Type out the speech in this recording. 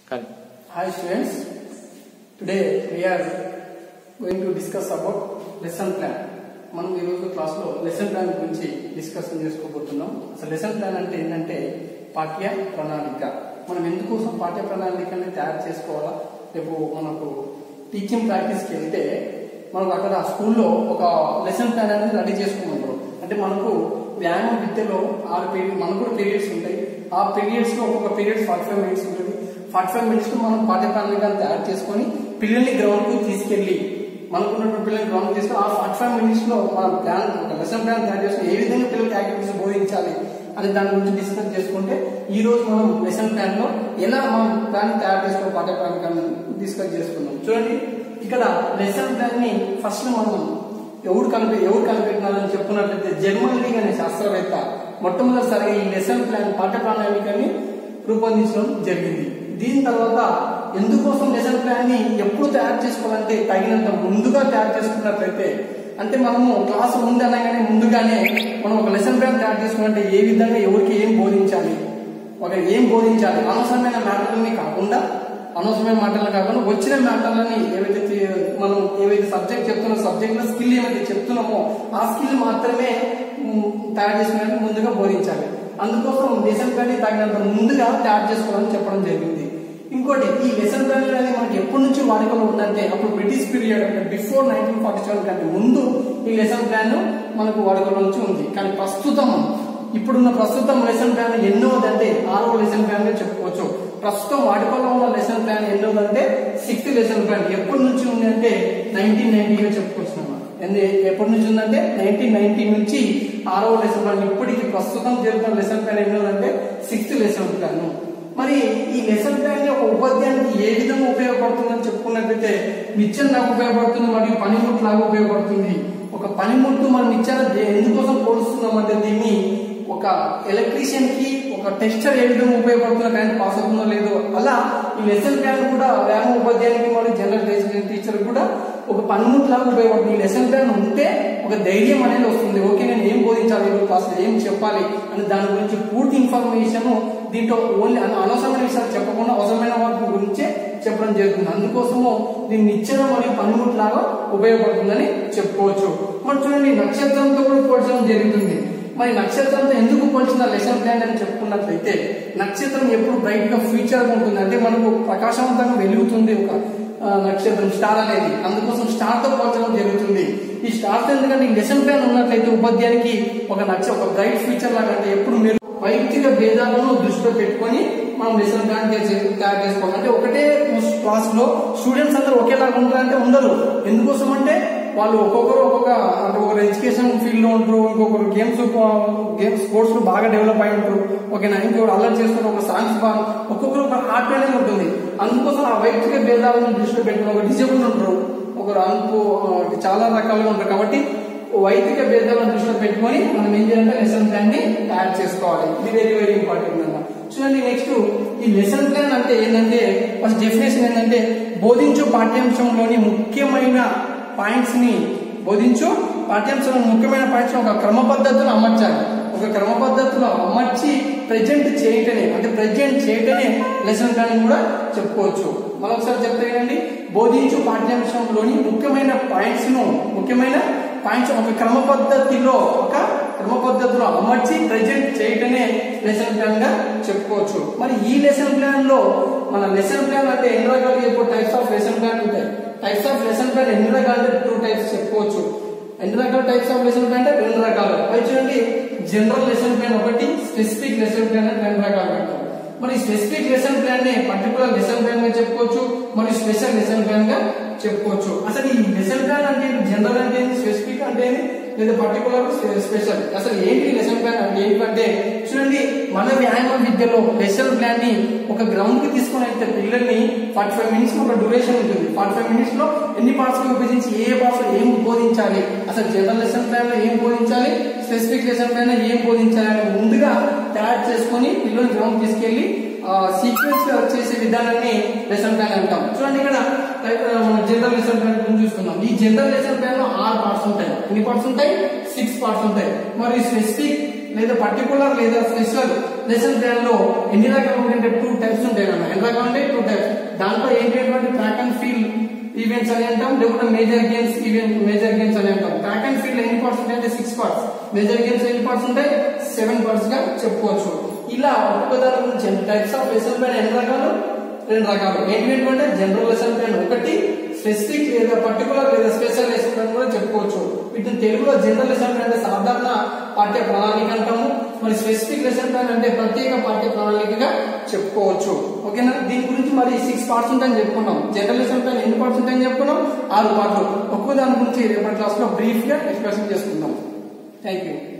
Hi students, today we are going to discuss about lesson plan. మనం ఈ రోజు class లో లెసన్ ప్లాన్ గురించి డిస్కషన్ చేసుకోబోతున్నాం. అసలు లెసన్ ప్లాన్ అంటే ఏంటంటే పాఠ్య ప్రణాళిక. మనం ఎందుకోసం పాఠ్య ప్రణాళికని తయారు చేసుకోవాలా? రేపు మనకు టీచింగ్ ప్రాక్టీస్కి వెళ్తే మనకు అక్కడ స్కూల్లో ఒక లెసన్ ప్లాన్ అనేది రెడీ చేసుకోమంటారు. అంటే మనకు వ్యాయామం విద్యలో 6 పీరియడ్ మనకు కూడా పీరియడ్స్ ఉంటాయి. ఆ పీరియడ్స్ లో ఒక్కొక్క పీరియడ్ 45 మినిట్స్ ఉంటుంది. 45 మినిట్స్ లో మనం పాఠ్య ప్రణాళికను తయారు చేసుకొని పిల్లల్ని గ్రౌండ్ కు తీసుకెళ్లి మనకున్నటువంటి పిల్లల్ని గ్రౌండ్ తీసుకొని ఆ 45 మినిట్స్ లో మన ప్లాన్ ఒక లెసన్ ప్లాన్ తయారు చేసుకుని ఏ విధంగా పిల్లలకి యాక్టివిటీస్ బోధించాలి అని దాని గురించి డిస్కస్ చేసుకుంటే ఈ రోజు మనం లెసన్ ప్లాన్ లో ఎలా మనం ప్లాన్ తయారు చేసుకుని పాఠ్య ప్రణాళికను డిస్కస్ చేసుకుందాం. చూడండి, ఇక్కడ లెసన్ ప్లాన్ ని ఫస్ట్ మనం ఎవరు కనిపెట్టినారని చెప్పుకున్నట్లయితే జర్మన్ లీగ్ అనే శాస్త్రవేత్త మొట్టమొదటిసారిగా ఈ లెసన్ ప్లాన్ పాఠ్య ప్రణాళికని రూపొందించడం జరిగింది. దీని తర్వాత ఎందుకోసం లెసన్ ప్లాన్ ని ఎప్పుడు తయారు చేసుకోవాలంటే తగినంత ముందుగా తయారు చేసుకున్నట్లయితే, అంటే మనము క్లాస్ ముందు అనగానే ముందుగానే మనం ఒక లెసన్ ప్లాన్ తయారు చేసుకున్నట్టే ఏ విధంగా ఎవరికి ఏం బోధించాలి, అనవసరమైన మాటలని కాకుండా వచ్చిన మాటలని ఏవైతే సబ్జెక్ట్ చెప్తున్నా సబ్జెక్ట్ లో స్కిల్ ఏమైతే చెప్తున్నామో ఆ స్కిల్ మాత్రమే తయారు చేసుకునే ముందుగా బోధించాలి. అందుకోసం లెసన్ ప్లాన్ ని తగినంత ముందుగా తయారు చేసుకోవాలని చెప్పడం జరిగింది. ఇంకోటి, ఈ లెసన్ ప్లాన్ అనేది మనకి ఎప్పటి నుంచి వాడుకలో ఉందంటే అప్పుడు బ్రిటిష్ పీరియడ్ అంటే బిఫోర్ 1947 కంటే ముందు ఈ లెసన్ ప్లాన్ మనకు వాడుకలో నుంచి ఉంది. కానీ ఇప్పుడున్న లెసన్ ప్లాన్ ఎన్నోదంటే 6వ లెసన్ ప్లాన్ గా చెప్పుకోవచ్చు. ప్రస్తుతం వాడుకలో ఉన్న లెసన్ ప్లాన్ ఎన్నోదంటే 6th లెసన్ ప్లాన్. ఎప్పటి నుంచి ఉంది అంటే 1990 గా చెప్పుకోవచ్చు. ఎప్పటి నుంచి ఉందంటే 1990 నుంచి 6వ లెసన్ ప్లాన్. ఇప్పటికి ప్రస్తుతం జరుగుతున్న లెసన్ ప్లాన్ ఎన్నోదంటే 6th లెసన్ ప్లాన్. మరి ఈ లెసన్ ప్లాన్ ఒక ఉపాధ్యాయునికి ఏ విధంగా ఉపయోగపడుతుందని చెప్పుకున్నట్లయితే నిత్యం లాగా ఉపయోగపడుతుంది, మరియు పనిముట్టు లాగా ఉపయోగపడుతుంది. ఒక పనిముట్టు మనం నిత్యాన్ని ఎందుకోసం పోలుస్తున్నాం అంటే దీన్ని ఒక ఎలక్ట్రీషియన్ కి ఒక టెస్టర్ ఏ విధంగా ఉపయోగపడుతుందో కరెంట్ పాస్ అవుతుందో లేదో అలా ఈ లెసన్ ప్లాన్ కూడా వ్యాయామ ఉపాధ్యాయునికి మరియు జనరల్ టీచర్ కూడా ఒక పనిముట్టు లాగా ఉపయోగపడుతుంది. ఈ లెసన్ ప్లాన్ ఉంటే ఒక ధైర్యం అనేది వస్తుంది. ఓకే, నేను ఏం బోధించాలి, క్లాస్ ఏం చెప్పాలి అని దాని గురించి పూర్తి ఇన్ఫర్మేషన్ దీంట్లో ఓన్లీ అనవసరమైన విషయాలు చెప్పకుండా అవసరమైన వాటి గురించే చెప్పడం జరుగుతుంది. అందుకోసము దీన్ని నిచ్చెన మరియు పనిముట్టు లాగా ఉపయోగపడుతుందని చెప్పుకోవచ్చు. మనం చూడండి, నక్షత్రంతో కూడా పోల్చడం జరుగుతుంది. మరి నక్షత్రంతో ఎందుకు పోల్చిన లెసన్ ప్లాన్ అని చెప్పుకున్నట్లయితే నక్షత్రం ఎప్పుడు బ్రైట్ గా ఫ్యూచర్ గా ఉంటుంది, అంటే మనకు ప్రకాశవంతంగా వెలుగుతుంది ఒక నక్షత్రం స్టార్ అనేది. అందుకోసం స్టార్ తో పోల్చడం జరుగుతుంది. ఈ స్టార్ తో ఎందుకంటే ఈ లెసన్ ప్లాన్ ఉన్నట్లయితే ఉపాధ్యాయునికి ఒక బ్రైట్ ఫ్యూచర్ లాగా, అంటే ఎప్పుడు మీరు వైయక్తిక భేదాలను దృష్టిలో పెట్టుకొని మనం లెసన్ ప్లాన్ తయారు చేసుకోవాలి. అంటే ఒకటే క్లాస్ లో స్టూడెంట్స్ అందరూ ఒకేలాగా ఉంటారంటే ఉండరు. ఎందుకోసం అంటే వాళ్ళు ఒక్కొక్కరు ఎడ్యుకేషన్ ఫీల్డ్ లో ఉంటారు, ఇంకొకరు గేమ్స్ స్పోర్ట్స్ లో బాగా డెవలప్ అయి ఉంటారు. ఓకేనా, ఇంకొకరు అల్లరి చేస్తారు, ఒక సాంగ్స్ బాగా ఒక్కొక్కరు ఒక ఆర్ట్ ట్రైనింగ్ ఉంటుంది. అందుకోసం ఆ వైయక్తిక భేదాలను దృష్టిలో పెట్టుకుని ఒక డిజేబుల్ ఉంటారు, ఒకరు చాలా రకాలుగా ఉంటారు. కాబట్టి వైదిక భేదాలను దృష్టిలో పెట్టుకొని మనం ఏం చేయాలంటే లెసన్ ప్లాన్ ని తయారు చేసుకోవాలి. ఇది వెరీ వెరీ ఇంపార్టెంట్ అన్నమాట. చూడండి, నెక్స్ట్ ఈ లెసన్ ప్లాన్ అంటే ఏంటంటే ఫస్ట్ డెఫినేషన్ ఏంటంటే బోధించు పాఠ్యాంశంలోని ముఖ్యమైన పాయింట్స్ ని ఒక క్రమ పద్ధతిలో అమర్చాలి. ఒక క్రమ పద్ధతిలో అమర్చి ప్రజెంట్ చేయటనే లెసన్ ప్లాన్ కూడా చెప్పుకోవచ్చు. మరొకసారి చెప్తానండి, బోధించు పాఠ్యాంశంలోని ముఖ్యమైన పాయింట్స్ ఒక క్రమ పద్ధతిలో అమర్చి ప్రజెంట్ చేయటమే లెసన్ ప్లాన్ గా చెప్పుకోవచ్చు. మరి ఈ లెసన్ ప్లాన్ లో మన లెసన్ ప్లాన్ అంటే ఎన్ని రకాలు చెప్పు టైప్స్ ఆఫ్ లెసన్ ప్లాన్ ఉంటాయి. టైప్స్ ఆఫ్ లెసన్ ప్లాన్ ఎన్ని రకాలు అంటే 2 టైప్స్ చెప్పుకోవచ్చు. ఎన్ని రకాల టైప్స్ ఆఫ్ లెసన్ ప్లాన్ అంటే 2 రకాలు. అవి చూడండి, జనరల్ లెసన్ ప్లాన్ ఒకటి, స్పెసిఫిక్ లెసన్ ప్లాన్ అంటే 2 రకాలు పెట్టారు. మరి స్పెసిఫిక్ లెసన్ ప్లాన్ ని పర్టికులర్ లెసన్ ప్లాన్ గా చెప్పుకోవచ్చు, మరియు స్పెషల్ లెసన్ ప్లాన్ గా చెప్పుకోవచ్చు. అసలు ఈ లెసన్ ప్లాన్ అంటే జనరల్ అంటే స్పెసిఫిక్ అంటే లేదా పర్టికులర్ స్పెషల్, అసలు ఏంటి లెసన్ ప్లాన్ అంటే ఏంటంటే చూడండి, మన వ్యాయామ విద్యలో లెసన్ ప్లాన్ ని ఒక గ్రౌండ్ కి తీసుకుని అయితే పిల్లల్ని 45 మినిట్స్ ఒక డ్యూరేషన్ ఉంటుంది. 45 మినిట్స్ లో ఎన్ని పార్ట్స్ విభజించి ఏ పార్ట్స్ ఏం బోధించాలి, అసలు జనరల్ లెసన్ ప్లాన్ లో ఏం బోధించాలి, స్పెసిఫిక్ లెసన్ ప్లాన్ లో ఏం బోధించాలి అని ముందుగా తయారు చేసుకుని పిల్లల్ని గ్రౌండ్ తీసుకెళ్లి సీక్వెన్స్ గా చేసే విధానాన్ని లెసన్ ప్లాన్ అంటాం. చూడండి, ఇక్కడ జనరల్ లెసన్ ప్లాన్ గురించి చూస్తున్నాం. ఈ జనరల్ లెసన్ ప్లాన్ లో 6 పార్ట్స్ ఉంటాయి. ఎన్ని పార్ట్స్ ఉంటాయి? 6 పార్ట్స్ ఉంటాయి. మరి లేదా పర్టికులర్ లేదా స్పెషల్ లెసన్ ప్లాన్ లో ఎన్ని రకాలు ఉంటాయంటే 2 టైప్స్ ఉంటాయి అన్న. ఎన్ని రకాలు ఉంటాయి, 2 టైప్స్. దాంట్లో ఏంటంటే ట్రాక్ అండ్ ఫీల్డ్ ఈవెంట్స్ అని అంటాం, లేకపోతే మేజర్ గేమ్స్ అని అంటాం. ట్రాక్ అండ్ ఫీల్డ్ ఎన్ని పార్ట్స్ ఉంటాయి అంటే 6 పార్ట్స్. మేజర్ గేమ్స్ ఎన్ని పార్ట్స్ ఉంటాయి 7 పార్ట్స్ గా చెప్పుకోవచ్చు. ఇలా ఒక్కొక్క దాని గురించి టైప్స్ ఆఫ్ లెసన్ ప్లాన్ ఎన్ని రకాలు 2 రకాలు. ఏంటంటే జనరల్ లెసన్ ప్లాన్ ఒకటి, స్పెసిఫిక్ లేదా పర్టికులర్ లేదా స్పెషల్ లెసన్ ప్లాన్ కూడా చెప్పుకోవచ్చు. వీటిని తెలుగులో జనరల్ లెసన్ ప్లాన్ అంటే సాధారణ పాఠ్య ప్రణాళిక అంటాము, మరి స్పెసిఫిక్ లెసన్ ప్లాన్ అంటే ప్రత్యేక పాఠ్య ప్రణాళికగా చెప్పుకోవచ్చు. ఓకేనా, దీని గురించి మరి 6 పార్ట్స్ ఉంటాయని చెప్పుకున్నాం. జనరల్ లెసన్ ప్లాన్ ఎన్ని పార్ట్స్ ఉంటాయని చెప్పుకున్నాం 6 పార్ట్లు. ఒక్కో దాని గురించి రేపటి క్లాస్ లో బ్రీఫ్ గా ఎక్స్ప్లెయిన్ చేసుకుందాం. Thank you.